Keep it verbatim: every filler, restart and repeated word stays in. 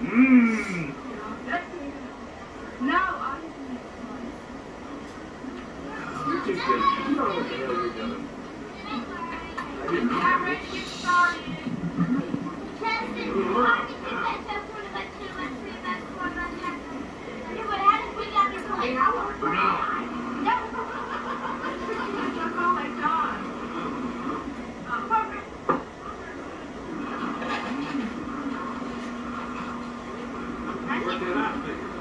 Mmm. No, I You're too good. You know what the hell you're doing. I didn't know I'm that. ready to get started. For now. That's all they've done. Work that out, baby.